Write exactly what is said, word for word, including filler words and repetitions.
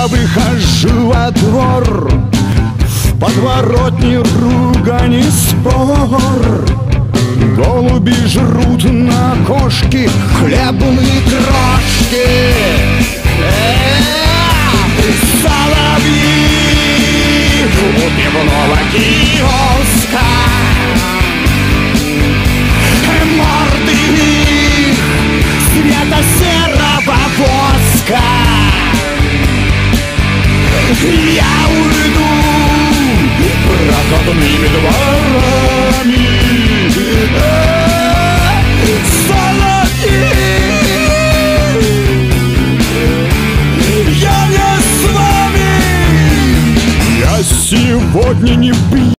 Я выхожу во двор, в подворотне ругань и спор. Голуби жрут на окошке хлебные крошки. Соловьи у пивного киоска, морды их цвета серого воска. Я уйду проходными дворами. Соловьи, я не с вами. Я сегодня не пью